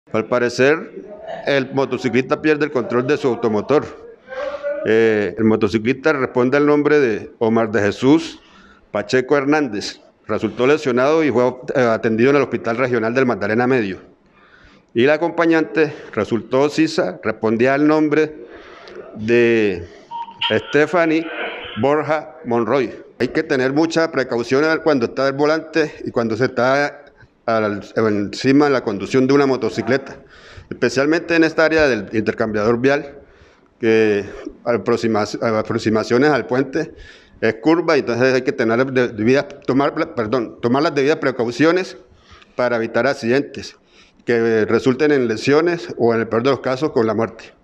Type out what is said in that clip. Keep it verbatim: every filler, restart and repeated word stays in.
Al parecer, el motociclista pierde el control de su automotor. Eh, el motociclista responde al nombre de Omar de Jesús Pacheco Hernández. Resultó lesionado y fue eh, atendido en el Hospital Regional del Magdalena Medio. Y la acompañante resultó Sisa, respondía al nombre de Stephanie Borja Monroy. Hay que tener mucha precaución cuando está al volante y cuando se está al, encima de la conducción de una motocicleta, especialmente en esta área del intercambiador vial, que aproximaciones al puente es curva, y entonces hay que tener debidas, tomar, perdón, tomar las debidas precauciones para evitar accidentes que resulten en lesiones o, en el peor de los casos, con la muerte.